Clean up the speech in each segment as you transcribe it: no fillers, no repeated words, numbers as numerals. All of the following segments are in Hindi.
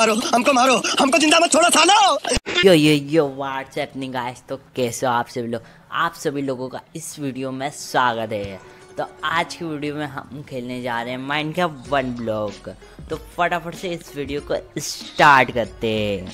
मारो, हमको जिंदा मत छोड़ो सालो। Yo what's happening guys. तो कैसे हो आप सभी लोग? आप सभी लोगों का इस वीडियो में स्वागत है। तो आज की वीडियो में हम खेलने जा रहे हैं माइनक्राफ्ट 1 ब्लॉक। तो फटाफट से इस वीडियो को स्टार्ट करते हैं।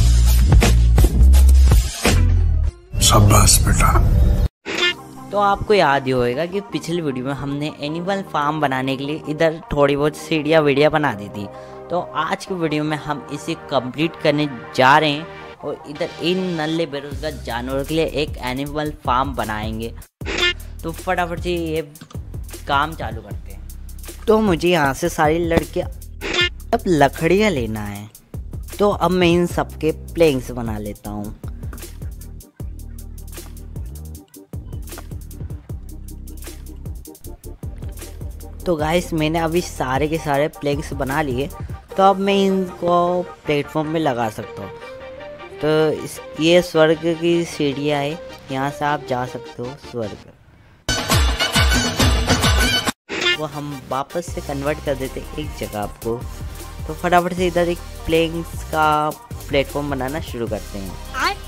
शाबाश बेटा। तो आपको याद ही होगा कि पिछली वीडियो में हमने एनिमल फार्म बनाने के लिए इधर थोड़ी बहुत सीढ़ियाँ वीडिया बना दी थी। तो आज की वीडियो में हम इसे कंप्लीट करने जा रहे हैं और इधर इन नल्ले बेरोजगार जानवरों के लिए एक एनिमल फार्म बनाएंगे। तो फटाफट से ये काम चालू करते हैं। तो मुझे यहाँ से सारी लड़कियाँ अब लकड़ियाँ लेना है। तो अब मैं इन सबके प्लैंक्स बना लेता हूँ। तो गाइस मैंने अभी सारे के सारे प्लैंक्स बना लिए। तो अब मैं इनको प्लेटफॉर्म में लगा सकता हूँ। तो ये स्वर्ग की सीढ़ियाँ है, यहाँ से आप जा सकते हो स्वर्ग। वो हम वापस से कन्वर्ट कर देते एक जगह आपको। तो फटाफट से इधर एक प्लैंक्स का प्लेटफॉर्म बनाना शुरू करते हैं।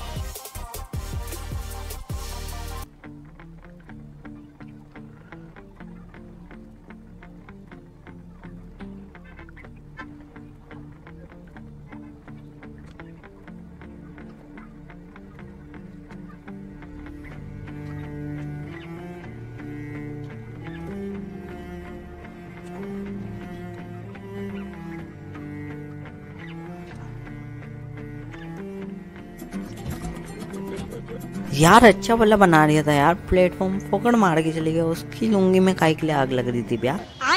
यार अच्छा वाला बना रहा था यार प्लेटफॉर्म, फोकड़ मार के चली गया। उसकी लुंगी में काहे के लिए आग लग रही थी यार।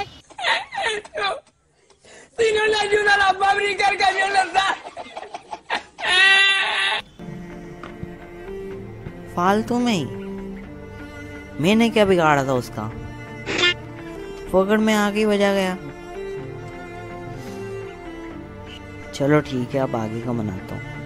फालतू में ही मैंने क्या बिगाड़ा था उसका, फोकड़ में आग ही बजा गया। चलो ठीक है, अब आगे का बनाता हूँ।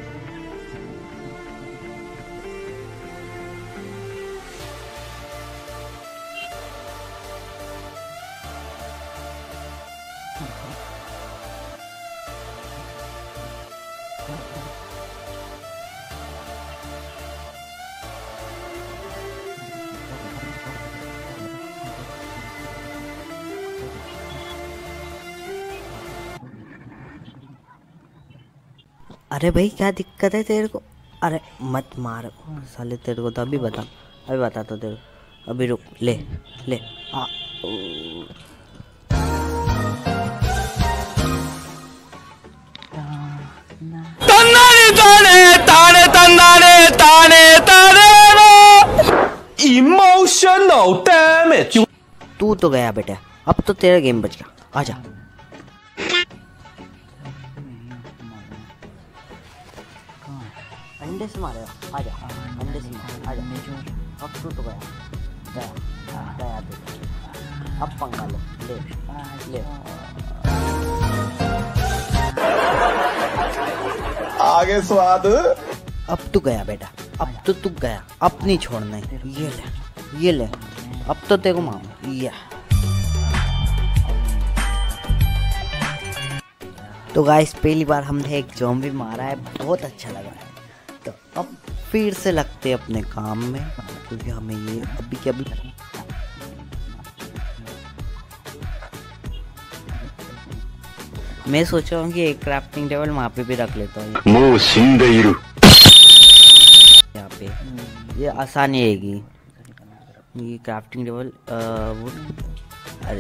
अरे भाई क्या दिक्कत है तेरे को? अरे मत मार साले, तेरे को तो अभी बताता तो तेरे को। अभी रुक, ले ले आ। Emotional damage। तू तो गया बेटा, अब तो तेरा गेम बच गया। आजा। अंडे से मारेगा, आजा अंडे से मार, आजा। अब तू तो गया बेटा। अब पंगा ले। आगे स्वाद। अब तू गया बेटा, अब तो तू गया, अब नहीं छोड़ना है। ये ले अब तो तेरे को मारो। ये तो गाइस पहली बार हमने एक ज़ॉम्बी मारा है, बहुत अच्छा लगा है। तो अब फिर से लगते हैं अपने काम में, क्योंकि हमें ये अभी क्या मैं सोच रहा हूँ कि एक क्राफ्टिंग टेबल वहाँ पे भी रख लेता हूँ। यहाँ पे ये आसानी रहेगी। ये क्राफ्टिंग टेबल अरे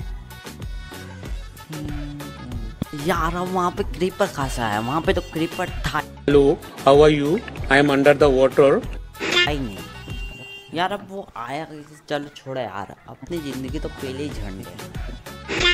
यार वहाँ पे क्रीपर खासा है, वहाँ पे तो क्रीपर था। Hello, how are you? I am under the water. आई नहीं यार, अब वो आया। चलो छोड़ो यार, अपनी जिंदगी तो पहले ही झंड है।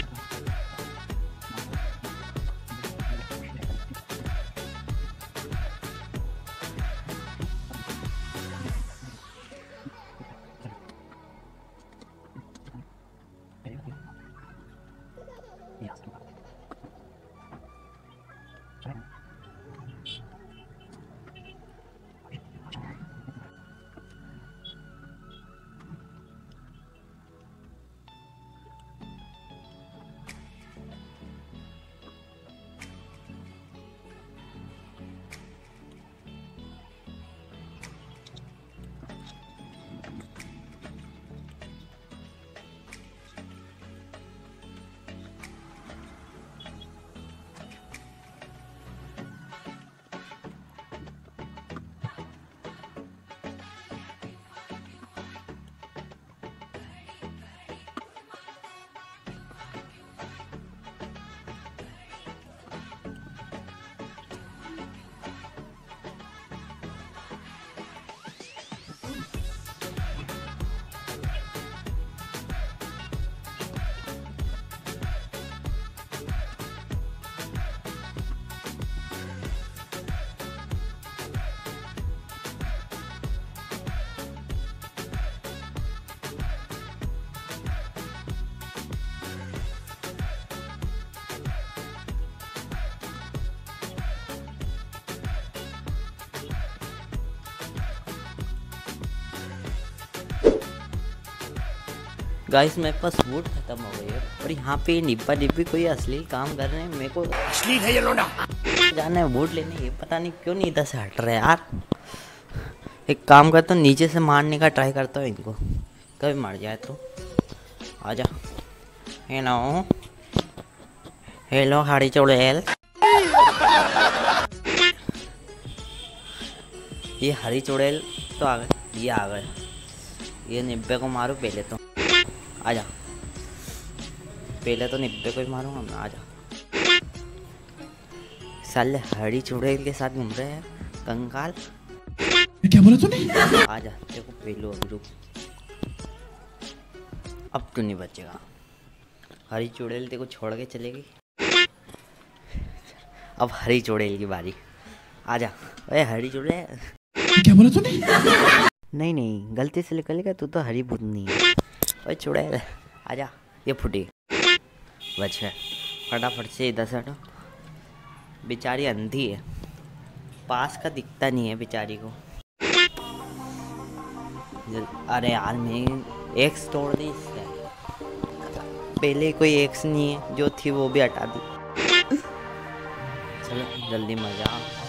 गाइस मेरे पास वुड खत्म हो गई है और यहाँ पे निब्बा निब्बी कोई असली काम कर रहे हैं। मेरे को असली है ये लोना। जाना है वुड लेने, ये पता नहीं क्यों नहीं इधर से हट रहे यार। एक काम करता हूँ, नीचे से मारने का ट्राई करता हूँ इनको, कभी मर जाए तो। आजा। हेलो हेलो हाड़ी चौड़ेल। ये हरी चुड़ैल तो आ गए, ये आ गए। ये निब्बे को मारो पहले तो। आजा, पहले तो निब्बे को ही मारूंगा मैं। आजा। साले हरी चुड़ैल के साथ घूम रहे हैं कंकाल। क्या बोला तूने? आजा, देखो पहलू अभी रुक। अब तो नहीं बचेगा। हरी चुड़ैल तेरे को छोड़ के चलेगी। अब हरी चुड़ैल की बारी। आजा। अरे हरी चुड़ैल। क्या बोला तूने? नहीं नहीं, गलती से निकल गया। तू तो हरी बुद्धनी है। ओए चुड़ैल आजा। ये फुटी बच गया। फटाफट से इधर से हटो। बेचारी अंधी है, पास का दिखता नहीं है बेचारी को। अरे यार मैं एक्स तोड़ दी इससे। पहले कोई एक्स नहीं है, जो थी वो भी हटा दी। चलो जल्दी मजा।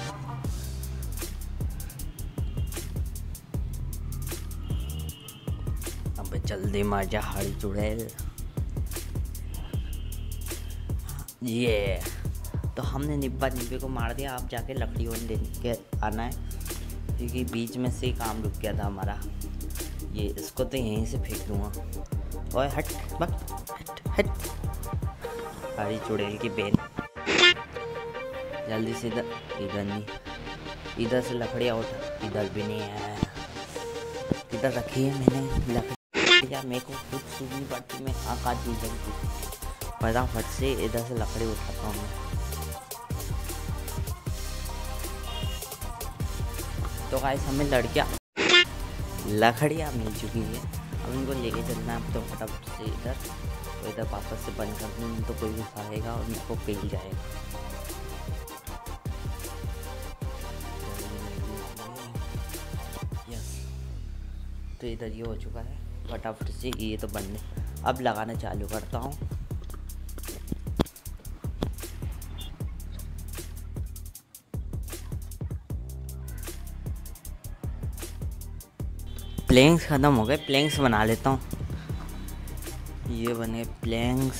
अब जल्दी मजा हरी चुड़ैल। ये तो हमने निब्बा निब्बे को मार दिया। आप जाके लकड़ी और लेके आना है, क्योंकि बीच में से ही काम रुक गया था हमारा। ये इसको तो यहीं से फेंक दूँगा। ओए हट बक हट हट। हरी चुड़ैल की बेन। जल्दी से इधर नहीं, इधर से लकड़ियाँ उठा। इधर भी नहीं है, इधर रखी है मैंने लकड़ी। या मेरे को खुद सूखनी पड़ती, मैं आकाश नहीं सकती। फटाफट से इधर से लकड़ी उठाता हूँ मैं। तो गाइस हमें लकड़ियाँ मिल चुकी है। अब इनको लेके चलना है। अब तो फटाफट से इधर तो इधर वापस से बंद कर दूँ, तो कोई उठाएगा और इनको पेल जाएगा। यस, तो इधर ये हो चुका है। फटाफट से ये तो बंद है। अब लगाना चालू करता हूँ। प्लैंक्स ख़त्म हो गए, प्लैंक्स बना लेता हूँ। ये बने प्लैंक्स।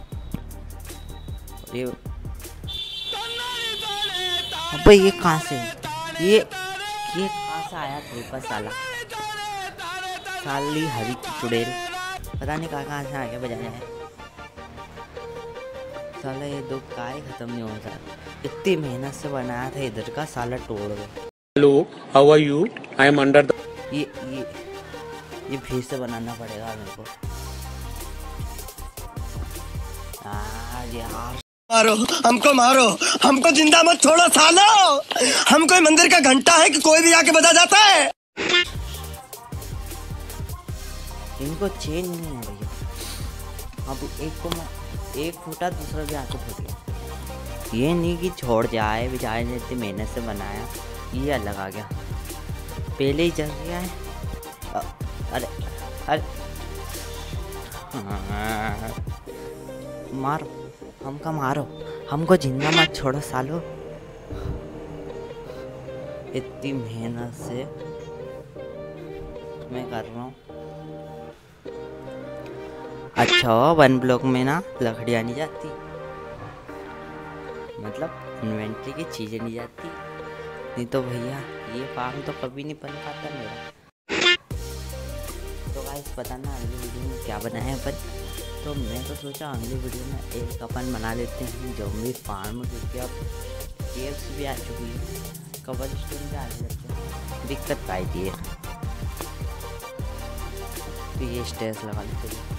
ये अबे ये कहाँ से, ये कहाँ से आया पेपर साला। साली हरी चुड़ैल पता नहीं कहाँ से आ गया बजा जाए। साला ये दो काय ख़त्म नहीं होता। इतनी मेहनत से बनाया था इधर का, साला तोड़ गए। Hello, how are you? I am under the. ये फिर से बनाना पड़ेगा मेरे को। यार मारो हमको जिंदा मत छोड़ो सालो। हम कोई मंदिर का घंटा है कि कोई भी आके बजा जाता है। इनको चेन नहीं है भैया। अब एक को एक फूटा, दूसरा भी आके फूट गया। ये नहीं कि छोड़ जाए, बेचारे ने इतनी मेहनत से बनाया। ये अलग आ गया, पहले ही चल गया है। अरे अरे मारो मारो, हमको जिंदा मत छोड़ो सालो। इतनी मेहनत से मैं कर रहा हूँ। अच्छा 1 ब्लॉक में ना लकड़ियाँ नहीं जाती, मतलब इन्वेंट्री की चीज़ें नहीं जाती। नहीं तो भैया ये फार्म तो कभी नहीं बन पाता मेरा। तो गाइस बताना अगली वीडियो में क्या बनाया अपन। तो मैं तो सोचा अगली वीडियो में एक अपन बना लेते हैं ज़ॉम्बी फार्म, क्योंकि अब केव्स भी आ चुकी है, कवर स्टोन भी आने लगते हैं। दिक्कत पाई थी है, तो ये स्टेयर्स लगा लेते हैं।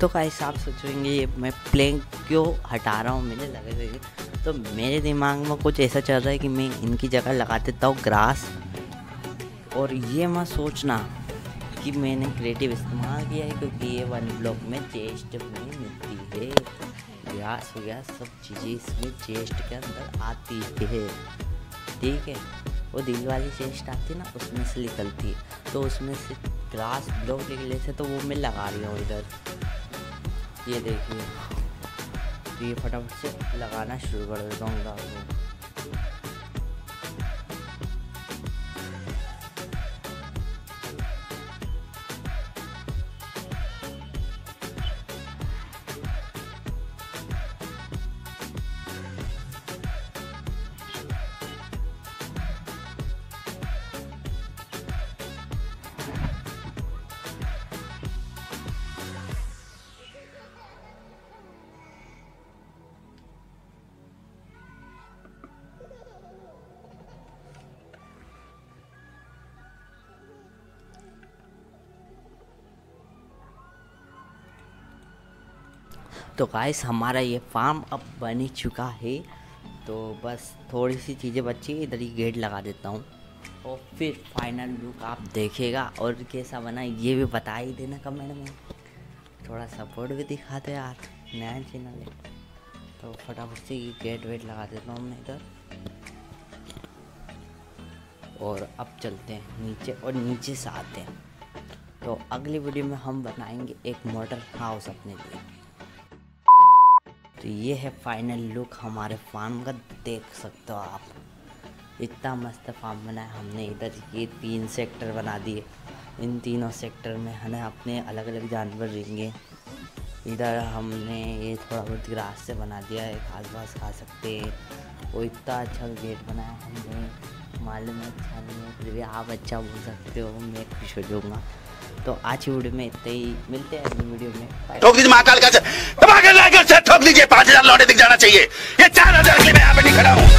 तो गाइस आप सोचेंगे ये मैं प्लेन क्यों हटा रहा हूँ, मुझे लग रही है तो मेरे दिमाग में कुछ ऐसा चल रहा है कि मैं इनकी जगह लगा देता हूँ ग्रास। और ये मत सोचना कि मैंने क्रिएटिव इस्तेमाल किया है, क्योंकि ये 1 ब्लॉक में चेस्ट में मिलती है। ग्रास वगैरह सब चीज़ें इसमें चेस्ट के अंदर आती है, ठीक है। वो दिल वाली चेस्ट आती है ना, उसमें से निकलती है, तो उसमें से ग्रास ब्लॉक निकले से तो वो मैं लगा रही हूँ इधर। ये देखिए, तो ये फटाफट से लगाना शुरू कर देता हूँ ग्रास को। तो गाइस हमारा ये फार्म अब बन ही चुका है, तो बस थोड़ी सी चीज़ें बची, इधर ही गेट लगा देता हूँ और फिर फाइनल लुक आप देखेगा। और कैसा बना ये भी बता ही देना कमेंट में, थोड़ा सपोर्ट भी दिखा दो यार, नया चैनल है। तो फटाफट से ये गेट वेट लगा देता हूँ मैं इधर, और अब चलते हैं नीचे और नीचे से आते हैं। तो अगली वीडियो में हम बनाएंगे एक मॉडल हाउस अपने लिए। तो ये है फाइनल लुक हमारे फार्म का, देख सकते हो आप, इतना मस्त फार्म बना है हमने। इधर ये 3 सेक्टर बना दिए, इन तीनों सेक्टर में हमें अपने अलग अलग जानवर रहेंगे। इधर हमने ये थोड़ा बहुत ग्रास से बना दिया है, घास वास खा सकते हैं। वो इतना अच्छा गेट बनाया हमने, मालूम है अच्छा नहीं है, फिर भी आप अच्छा बोल सकते हो, मैं खुश हो जाऊँगा। तो आज की वीडियो में इतना ही, मिलते हैं अगली वीडियो में। ठोक दीजिए महाकाल का ठोक लीजिए, 5000 लौटे दिख जाना चाहिए। ये 4000 के लिए मैं यहाँ पे नहीं खड़ा हूँ।